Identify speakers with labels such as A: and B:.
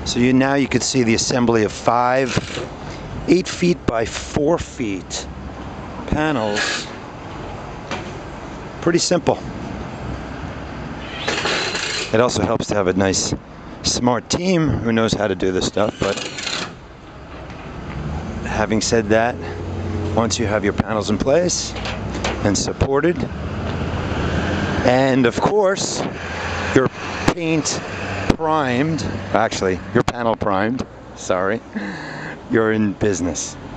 A: So now you could see the assembly of 5 8 feet by 4 feet panels. Pretty simple. It also helps to have a nice, smart team who knows how to do this stuff. But having said that, once you have your panels in place and supported, and of course your paint primed, actually your panel primed, sorry, you're in business.